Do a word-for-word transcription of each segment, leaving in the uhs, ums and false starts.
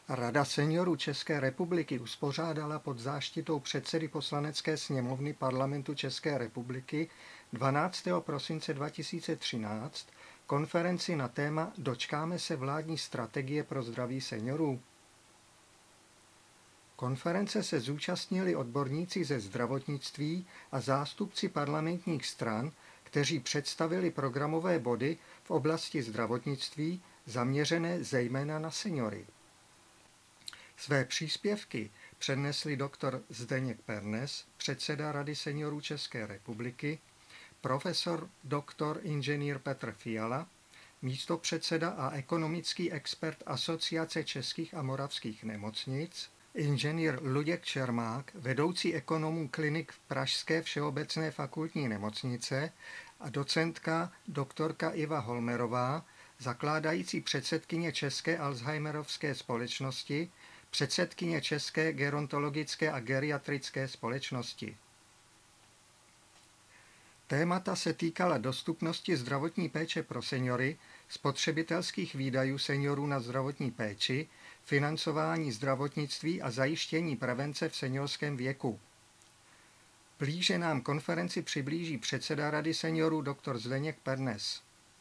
Rada seniorů České republiky uspořádala pod záštitou předsedy Poslanecké sněmovny Parlamentu České republiky dvanáctého prosince dva tisíce třináct konferenci na téma Dočkáme se vládní strategie pro zdraví seniorů. Konference se zúčastnili odborníci ze zdravotnictví a zástupci parlamentních stran, kteří představili programové body v oblasti zdravotnictví zaměřené zejména na seniory. Své příspěvky přednesli doktor Zdeněk Pernes, předseda Rady seniorů České republiky, profesor doktor inženýr Petr Fiala, místopředseda a ekonomický expert Asociace českých a moravských nemocnic, inženýr Luděk Čermák, vedoucí ekonomů klinik v Pražské všeobecné fakultní nemocnice a docentka doktorka Iva Holmerová, zakládající předsedkyně České Alzheimerovské společnosti, předsedkyně České gerontologické a geriatrické společnosti. Témata se týkala dostupnosti zdravotní péče pro seniory, spotřebitelských výdajů seniorů na zdravotní péči, financování zdravotnictví a zajištění prevence v seniorském věku. Blíže nám konferenci přiblíží předseda Rady seniorů doktor Zdeněk Pernes.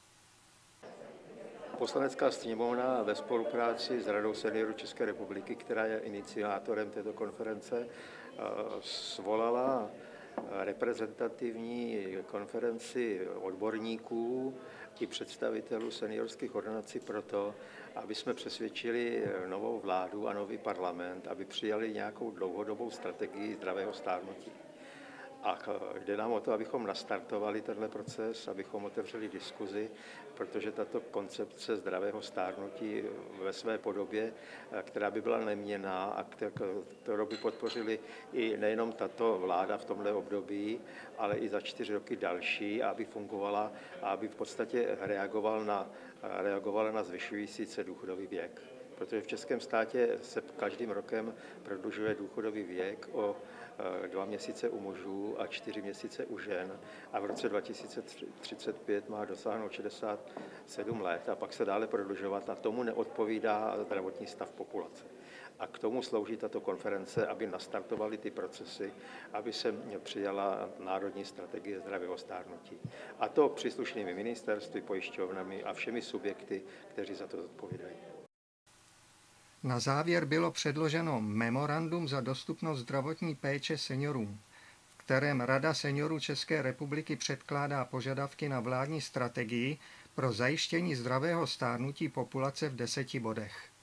Poslanecká sněmovna ve spolupráci s Radou seniorů České republiky, která je iniciátorem této konference, svolala reprezentativní konferenci odborníků i představitelů seniorských ordinací proto, aby jsme přesvědčili novou vládu a nový parlament, aby přijali nějakou dlouhodobou strategii zdravého stárnutí. A jde nám o to, abychom nastartovali tenhle proces, abychom otevřeli diskuzi, protože tato koncepce zdravého stárnutí ve své podobě, která by byla neměnná a kterou by podpořili i nejenom tato vláda v tomhle období, ale i za čtyři roky další, aby fungovala a aby v podstatě reagoval na, reagovala na zvyšující se důchodový věk. Protože v českém státě se každým rokem prodlužuje důchodový věk o dva měsíce u mužů a čtyři měsíce u žen a v roce dva tisíce třicet pět má dosáhnout šedesát sedm let a pak se dále prodlužovat a tomu neodpovídá zdravotní stav populace. A k tomu slouží tato konference, aby nastartovaly ty procesy, aby se přijala národní strategie zdravého stárnutí. A to příslušnými ministerstvy, pojišťovnami a všemi subjekty, kteří za to zodpovídají. Na závěr bylo předloženo memorandum za dostupnost zdravotní péče seniorům, v kterém Rada seniorů České republiky předkládá požadavky na vládní strategii pro zajištění zdravého stárnutí populace v deseti bodech.